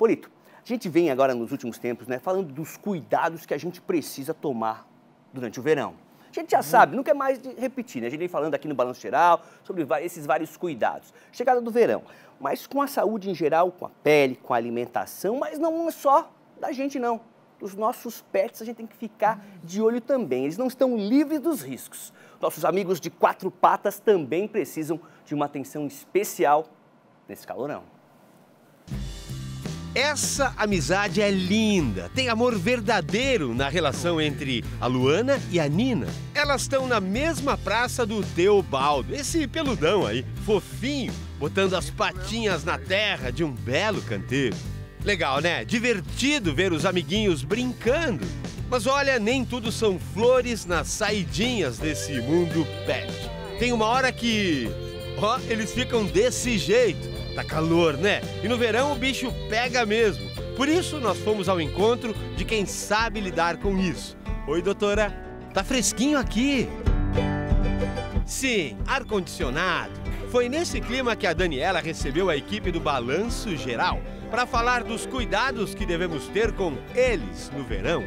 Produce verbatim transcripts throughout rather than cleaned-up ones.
Polito, a gente vem agora nos últimos tempos, né, falando dos cuidados que a gente precisa tomar durante o verão. A gente já sabe, não quer mais repetir, né? A gente vem falando aqui no Balanço Geral sobre esses vários cuidados. Chegada do verão, mas com a saúde em geral, com a pele, com a alimentação, mas não é só da gente não. Dos nossos pets a gente tem que ficar de olho também, eles não estão livres dos riscos. Nossos amigos de quatro patas também precisam de uma atenção especial nesse calorão. Essa amizade é linda, tem amor verdadeiro na relação entre a Luana e a Nina. Elas estão na mesma praça do Teobaldo, esse peludão aí, fofinho, botando as patinhas na terra de um belo canteiro. Legal, né? Divertido ver os amiguinhos brincando. Mas olha, nem tudo são flores nas saidinhas desse mundo pet. Tem uma hora que, ó, eles ficam desse jeito. Tá calor, né? E no verão o bicho pega mesmo. Por isso nós fomos ao encontro de quem sabe lidar com isso. Oi, doutora. Tá fresquinho aqui. Sim, ar-condicionado. Foi nesse clima que a Daniela recebeu a equipe do Balanço Geral para falar dos cuidados que devemos ter com eles no verão.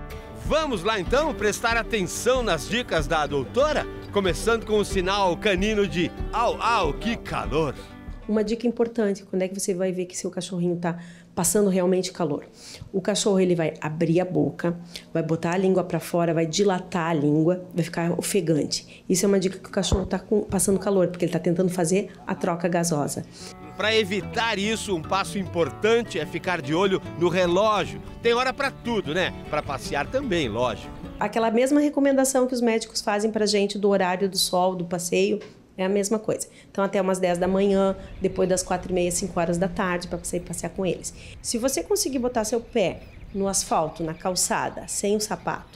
Vamos lá então prestar atenção nas dicas da doutora? Começando com o sinal canino de au, au, que calor. Uma dica importante, quando é que você vai ver que seu cachorrinho está passando realmente calor? O cachorro ele vai abrir a boca, vai botar a língua para fora, vai dilatar a língua, vai ficar ofegante. Isso é uma dica que o cachorro está passando calor, porque ele está tentando fazer a troca gasosa. Para evitar isso, um passo importante é ficar de olho no relógio. Tem hora para tudo, né? Para passear também, lógico. Aquela mesma recomendação que os médicos fazem para a gente do horário do sol, do passeio, é a mesma coisa. Então, até umas dez da manhã, depois das quatro e meia, cinco horas da tarde, para você ir passear com eles. Se você conseguir botar seu pé no asfalto, na calçada, sem o sapato,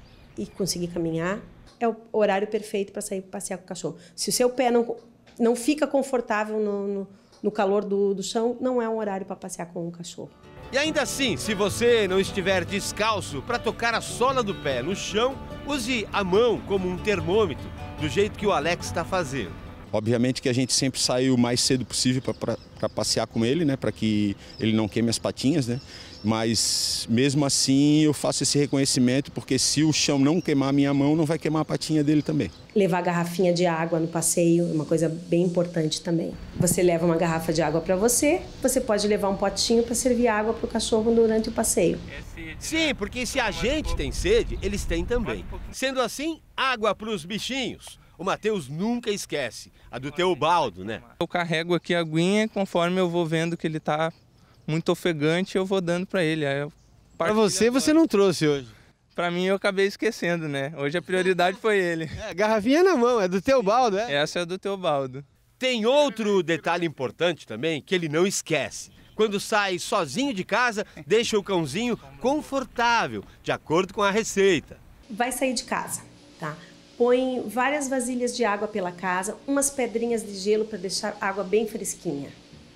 e conseguir caminhar, é o horário perfeito para sair passear com o cachorro. Se o seu pé não, não fica confortável no, no, no calor do, do chão, não é um horário para passear com o cachorro. E ainda assim, se você não estiver descalço, para tocar a sola do pé no chão, use a mão como um termômetro, do jeito que o Alex está fazendo. Obviamente que a gente sempre sai o mais cedo possível para passear com ele, né, para que ele não queime as patinhas, né? Mas mesmo assim eu faço esse reconhecimento, porque se o chão não queimar a minha mão, não vai queimar a patinha dele também. Levar garrafinha de água no passeio é uma coisa bem importante também. Você leva uma garrafa de água para você, você pode levar um potinho para servir água para o cachorro durante o passeio. Sim, porque se a gente tem sede, eles têm também. Sendo assim, água para os bichinhos. O Matheus nunca esquece, a do Teobaldo, né? Eu carrego aqui a aguinha, conforme eu vou vendo que ele está muito ofegante, eu vou dando para ele. Para você, você não trouxe hoje? Para mim, eu acabei esquecendo, né? Hoje a prioridade foi ele. É, garrafinha na mão, é do Teobaldo, é? Essa é do Teobaldo. Tem outro detalhe importante também que ele não esquece. Quando sai sozinho de casa, deixa o cãozinho confortável, de acordo com a receita. Vai sair de casa, tá? Põe várias vasilhas de água pela casa, umas pedrinhas de gelo para deixar a água bem fresquinha.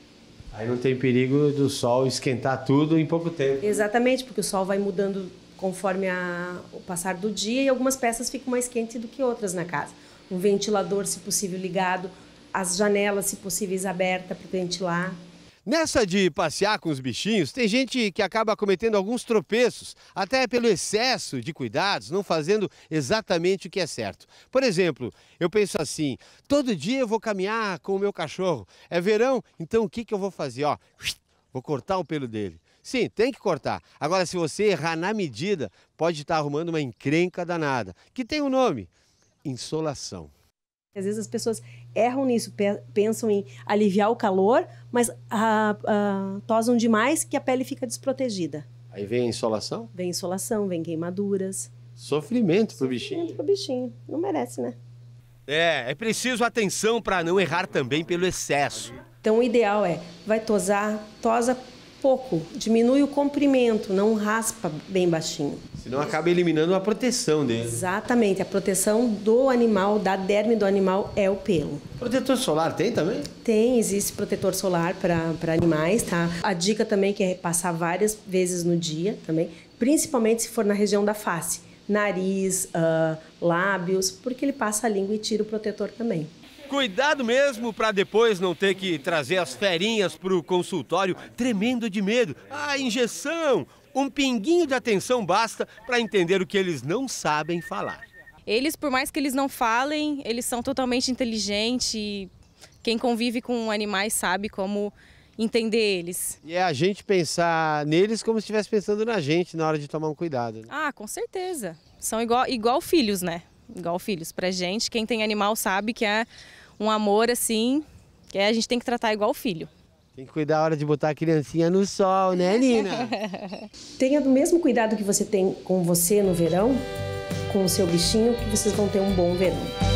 Aí não tem perigo do sol esquentar tudo em pouco tempo. Exatamente, porque o sol vai mudando conforme a, o passar do dia e algumas peças ficam mais quentes do que outras na casa. Um ventilador, se possível, ligado, as janelas, se possíveis, abertas para ventilar. Nessa de passear com os bichinhos, tem gente que acaba cometendo alguns tropeços, até pelo excesso de cuidados, não fazendo exatamente o que é certo. Por exemplo, eu penso assim, todo dia eu vou caminhar com o meu cachorro. É verão, então o que, que eu vou fazer? Ó, vou cortar o pelo dele. Sim, tem que cortar. Agora, se você errar na medida, pode estar arrumando uma encrenca danada, que tem um nome, insolação. Às vezes as pessoas erram nisso, pensam em aliviar o calor, mas ah, ah, tosam demais que a pele fica desprotegida. Aí vem a insolação? Vem insolação, vem queimaduras. Sofrimento pro bichinho. Sofrimento pro bichinho. Não merece, né? É, é preciso atenção para não errar também pelo excesso. Então o ideal é, vai tosar, tosa pouco, diminui o comprimento, não raspa bem baixinho. Senão acaba eliminando a proteção dele. Exatamente, a proteção do animal, da derme do animal é o pelo. Protetor solar tem também? Tem, existe protetor solar para animais, tá? A dica também que é passar várias vezes no dia também, principalmente se for na região da face, nariz, uh, lábios, porque ele passa a língua e tira o protetor também. Cuidado mesmo para depois não ter que trazer as ferinhas para o consultório tremendo de medo. Ah, injeção! Um pinguinho de atenção basta para entender o que eles não sabem falar. Eles, por mais que eles não falem, eles são totalmente inteligentes. Quem convive com animais sabe como entender eles. E é a gente pensar neles como se estivesse pensando na gente na hora de tomar um cuidado. Né? Ah, com certeza. São igual, igual filhos, né? Igual filhos. Pra gente, quem tem animal sabe que é um amor assim, que a gente tem que tratar igual filho. Tem que cuidar a hora de botar a criancinha no sol, né, Nina? Tenha do mesmo cuidado que você tem com você no verão, com o seu bichinho, que vocês vão ter um bom verão.